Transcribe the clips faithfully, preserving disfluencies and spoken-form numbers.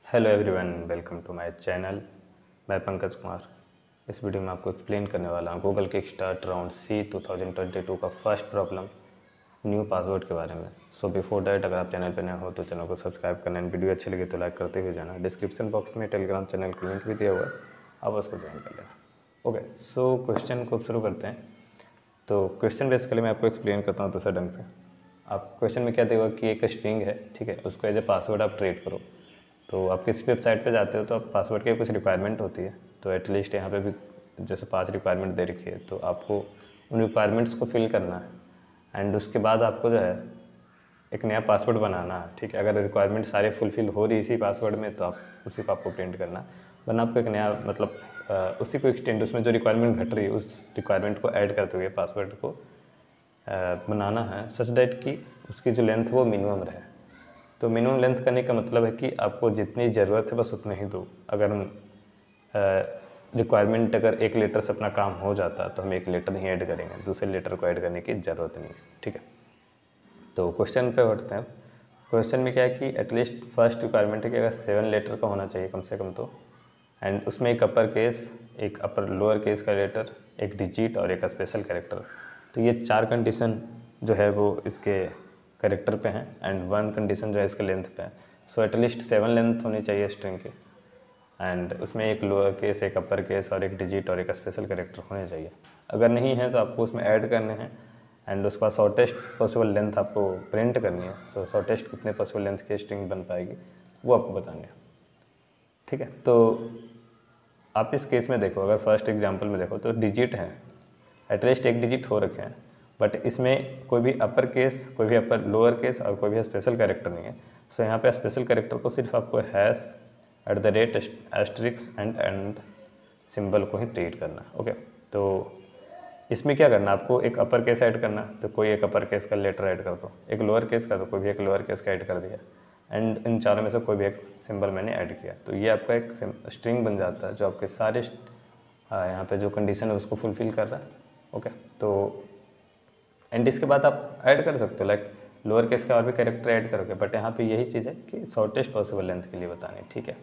Hello everyone, welcome to my channel. मैं पंकज कुमार। इस video में आपको एक्सप्लेन करने वाला हूँ Google kick start round C two thousand twenty two का फर्स्ट प्रॉब्लम न्यू पासवर्ड के बारे में। सो बिफोर डैट, अगर आप चैनल पर नए हो तो चैनल को सब्सक्राइब करना एंड वीडियो अच्छी लगे तो लाइक करते हुए जाना। डिस्क्रिप्शन बॉक्स में टेलीग्राम चैनल का लिंक भी दिया हुआ है, आप उसको ज्वाइन कर लेना। ओके, सो क्वेश्चन को शुरू करते हैं। तो क्वेश्चन बेसिकली मैं आपको एक्सप्लेन करता हूँ दूसरे ढंग से। आप क्वेश्चन में क्या देगा कि एक स्ट्रिंग है, ठीक है, उसको एज ए पासवर्ड आप ट्रीट करो। तो आप किसी भी वेबसाइट पे जाते हो तो आप पासवर्ड की कुछ रिक्वायरमेंट होती है, तो एटलीस्ट यहाँ पे भी जैसे पांच रिक्वायरमेंट दे रखी है, तो आपको उन रिक्वायरमेंट्स को फिल करना है एंड उसके बाद आपको जो है एक नया पासवर्ड बनाना है। ठीक है, अगर रिक्वायरमेंट सारे फुलफिल हो रही इसी पासवर्ड में तो आप उसी को आपको प्रिंट करना, वरना आपको एक नया मतलब आ, उसी को एक्सटेंड, उसमें जो रिक्वायरमेंट घट रही है उस रिक्वायरमेंट को ऐड करते हुए पासवर्ड को आ, बनाना है सच दैट कि उसकी जो लेंथ वो मिनिमम रहे। तो मिनिमम लेंथ करने का मतलब है कि आपको जितनी ज़रूरत है बस उतने ही दो। अगर हम रिक्वायरमेंट अगर एक लेटर से अपना काम हो जाता तो हम एक लेटर ही ऐड करेंगे, दूसरे लेटर को ऐड करने की ज़रूरत नहीं है। ठीक है, तो क्वेश्चन पे बढ़ते हैं। क्वेश्चन में क्या है कि एटलीस्ट फर्स्ट रिक्वायरमेंट है कि अगर सेवन लेटर का होना चाहिए कम से कम, तो एंड उसमें एक अपर केस, एक अपर लोअर केस का लेटर, एक डिजिट और एक स्पेशल कैरेक्टर। तो ये चार कंडीशन जो है वो इसके कैरेक्टर पे हैं एंड वन कंडीशन जो है इसके लेंथ पे है। सो एटलीस्ट सेवन लेंथ होनी चाहिए स्ट्रिंग की, एंड उसमें एक लोअर केस, एक अपर केस और एक डिजिट और एक स्पेशल कैरेक्टर होने चाहिए। अगर नहीं है तो आपको उसमें ऐड करने हैं एंड उसके बाद शॉर्टेस्ट पॉसिबल लेंथ आपको प्रिंट करनी है। सो शॉर्टेस्ट कितने पॉसिबल लेंथ की स्ट्रिंग बन पाएगी वो आपको बतानी है। ठीक है, तो आप इस केस में देखो, अगर फर्स्ट एग्जांपल में देखो तो डिजिट है, एटलीस्ट एक डिजिट हो रखे हैं, बट इसमें कोई भी अपर केस, कोई भी अपर लोअर केस और कोई भी स्पेशल कैरेक्टर नहीं है। सो यहाँ पे स्पेशल कैरेक्टर को सिर्फ आपको hash, at the rate, asterisk and and symbol को ही ट्रीट करना। ओके, तो इसमें क्या करना, आपको एक अपर केस ऐड करना, तो कोई एक अपर केस का लेटर ऐड कर दो, एक लोअर केस का तो कोई भी एक लोअर केस का ऐड कर दिया, एंड इन चारों में से कोई भी एक सिंबल मैंने ऐड किया। तो ये आपका एक स्ट्रिंग बन जाता है जो आपके सारे यहाँ पे जो कंडीशन है उसको फुलफिल कर रहा है। ओके, तो एंड इसके बाद आप ऐड कर सकते हो, लाइक लोअर केस का और भी कैरेक्टर ऐड करोगे, बट यहाँ पे यही चीज़ है कि शॉर्टेस्ट पॉसिबल लेंथ के लिए बतानी। ठीक है,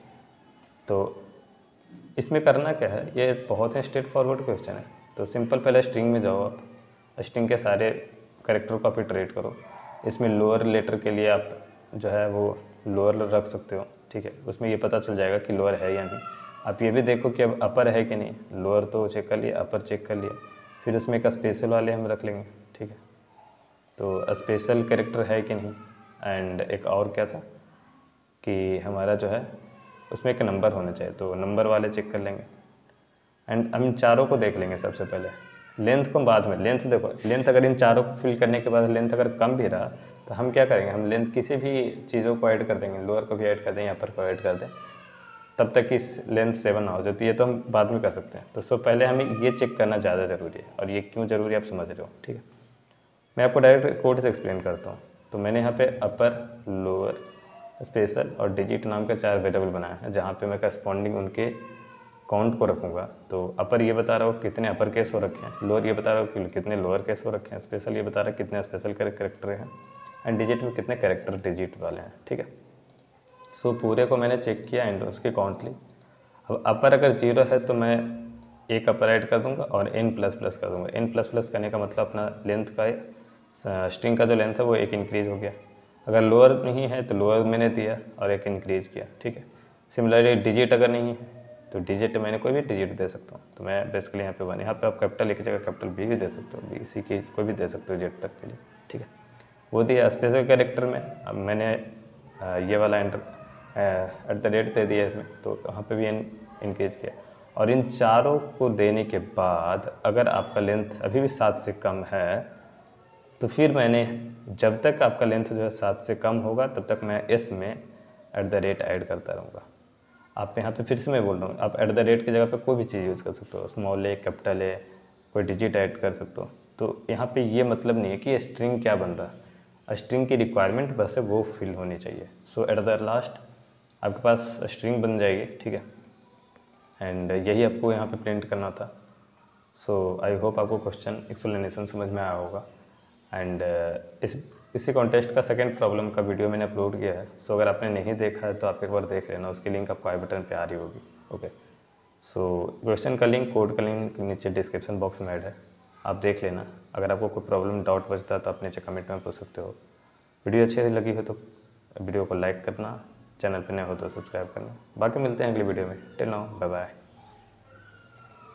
तो इसमें करना क्या है, ये बहुत ही स्ट्रेट फॉरवर्ड क्वेश्चन है। तो सिंपल पहले स्ट्रिंग में जाओ, आप स्ट्रिंग के सारे कैरेक्टर को आप ट्रेड करो। इसमें लोअर लेटर के लिए आप जो है वो लोअर रख सकते हो। ठीक है, उसमें ये पता चल जाएगा कि लोअर है या नहीं। आप ये भी देखो कि अब अपर है कि नहीं, लोअर तो चेक कर लिया, अपर चेक कर लिया, फिर उसमें एक स्पेशल वाले हम रख लेंगे। ठीक है, तो स्पेशल कैरेक्टर है कि नहीं, एंड एक और क्या था कि हमारा जो है उसमें एक नंबर होना चाहिए, तो नंबर वाले चेक कर लेंगे। एंड हम चारों को देख लेंगे सबसे पहले, लेंथ को बाद में। लेंथ देखो, लेंथ अगर इन चारों को फिल करने के बाद लेंथ अगर कम भी रहा तो हम क्या करेंगे, हम लेंथ किसी भी चीज़ों को ऐड कर देंगे, लोअर को भी ऐड कर दें, अपर को ऐड कर दें, तब तक कि लेंथ सेवन ना हो जाती है, तो हम बाद में कर सकते हैं। तो सो पहले हमें ये चेक करना ज़्यादा ज़रूरी है, और ये क्यों ज़रूरी है आप समझ रहे हो। ठीक है, मैं आपको डायरेक्ट कोड से एक्सप्लेन करता हूँ। तो मैंने यहाँ पे अपर, लोअर, स्पेशल और डिजिट नाम के चार वेरिएबल बनाए हैं, जहाँ पे मैं करस्पॉन्डिंग उनके काउंट को रखूँगा। तो अपर ये बता रहा हो कितने अपर केस हो रखे हैं, लोअर ये बता रहा हो कि कितने लोअर केस हो रखे हैं, स्पेशल ये बता रहा है कितने स्पेशल कैरेक्टर हैं, एंड डिजिट में कितने कैरेक्टर डिजिट वाले हैं। ठीक है, सो पूरे को मैंने चेक किया एंड उसकी काउंट ली। अब अपर अगर जीरो है तो मैं एक अपर ऐड कर दूंगा और एन प्लस प्लस कर दूंगा। एन प्लस प्लस करने का मतलब अपना लेंथ का, स्ट्रिंग का जो लेंथ है वो एक इंक्रीज़ हो गया। अगर लोअर नहीं है तो लोअर मैंने दिया और एक इंक्रीज़ किया। ठीक है, सिमिलरली डिजिट अगर नहीं है तो डिजिट मैंने कोई भी डिजिट दे सकता हूँ। तो मैं बेसिकली यहाँ पे वन, यहाँ पे आप कैपिटल एक जगह कैपिटल बी भी दे सकते हो, बी सी की कोई भी दे सकते हो जेड तक के लिए। ठीक है, वो दिया। स्पेशल कैरेक्टर में अब मैंने ये वाला एंटर एट द रेट दे दिया इसमें, तो वहाँ पे भी इंक्रीज किया। और इन चारों को देने के बाद अगर आपका लेंथ अभी भी सात से कम है तो फिर मैंने, जब तक आपका लेंथ जो है सात से कम होगा तब तक मैं एस में एट द रेट ऐड करता रहूँगा। आप यहाँ पे फिर से मैं बोल रहा हूँ, आप एट द रेट की जगह पे कोई भी चीज़ यूज़ कर सकते हो, स्मॉल ए, कैपिटल ए, कोई डिजिट ऐड कर सकते हो। तो यहाँ पे ये मतलब नहीं है कि स्ट्रिंग क्या बन रहा है, स्ट्रिंग की रिक्वायरमेंट बस है वो फिल होनी चाहिए। सो एट द लास्ट आपके पास स्ट्रिंग बन जाएगी। ठीक है, एंड यही आपको यहाँ पे प्रिंट करना था। सो आई होप आपको क्वेश्चन एक्सप्लेनेशन समझ में आया होगा। एंड uh, इस इसी कॉन्टेस्ट का सेकंड प्रॉब्लम का वीडियो मैंने अपलोड किया है, सो अगर आपने नहीं देखा है तो आप एक बार देख लेना, उसकी लिंक आपको आई बटन पे आ रही होगी। ओके, सो क्वेश्चन का लिंक, कोड का लिंक नीचे डिस्क्रिप्शन बॉक्स में ऐड है, आप देख लेना। अगर आपको कोई प्रॉब्लम डाउट बचता है तो आप नीचे कमेंट में पूछ सकते हो। वीडियो अच्छी लगी हो तो वीडियो को लाइक करना, चैनल पर नए हो तो सब्सक्राइब करना। बाकी मिलते हैं अगली वीडियो में। Till now, bye bye.